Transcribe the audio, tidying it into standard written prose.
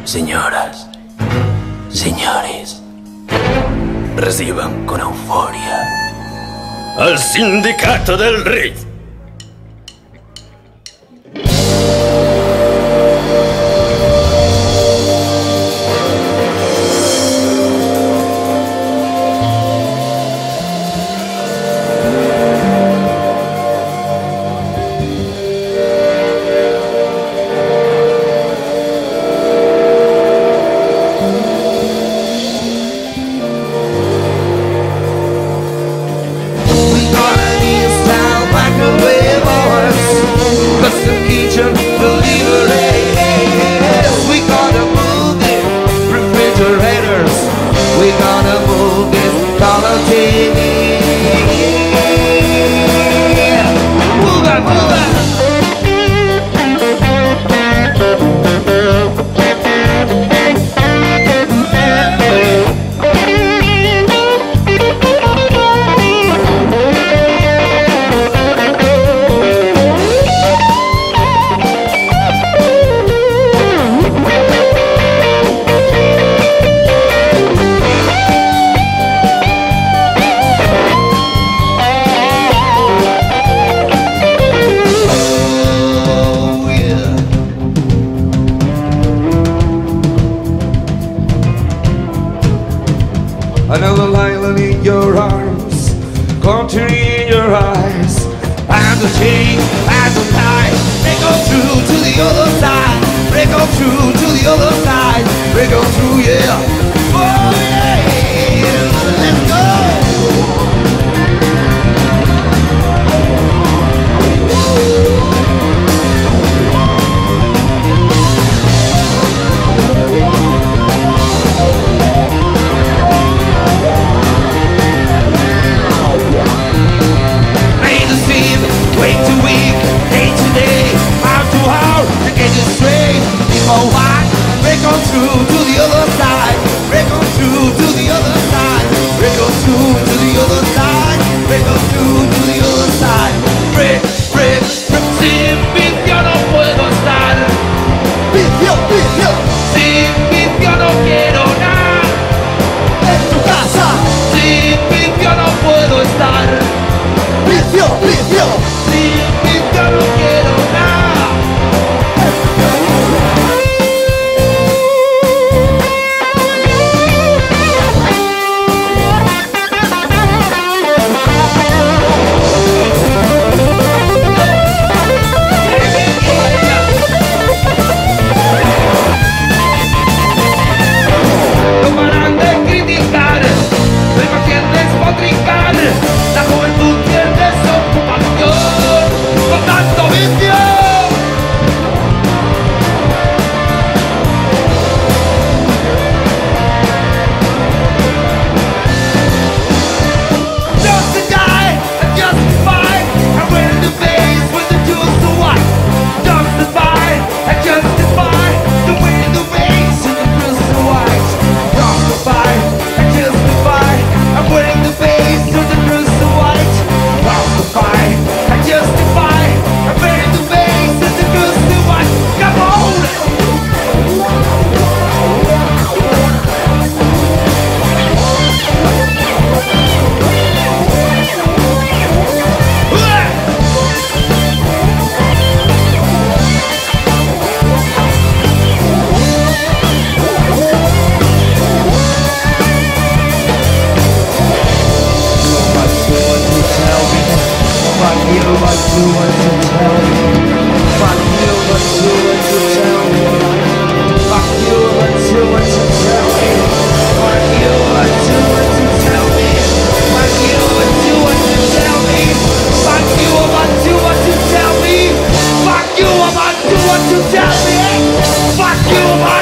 Señoras, señores, reciban con euforia al Sindicato del Riff. We gonna move it, refrigerators. We gonna move this dollar TV. Move it, move it. Another island in your arms, country in your eyes, and the chain and the tie. Break on through to the other side. Break on through to the other side. Break on through, yeah. Oh yeah, let's go. Week to week, day to day, hour to hour, to get it straight. People watch, break on through to the other side. Break on through to the other side. Break on through to the other side. Break on through to the other side. Break, break, sin vicio no puedo estar. Vicio, vicio. Sin vicio no quiero nada. En tu casa. Sin vicio no puedo estar. Vicio, vicio. Sin vicio no quiero nada. No paran de criticar, lo impaciente es potricar. La juventud pierde su ocupación con tanto vicio. Justify and justify, I'm ready to face with the tools to what? Justify and justify, the way the race and the bruise to white. Justify and justify, I'm wearing the face with the bruise to white. Justify and justify, I'm wearing the face with the bruise to white. Come on! Fuck you, what you want to tell me. Fuck you, what you want to tell me. Fuck you, what you want to tell me. Fuck you, what you want to tell me. Fuck you, what you want to tell me. Fuck you, what you want to tell me. Fuck you, what you want to tell me. Fuck you,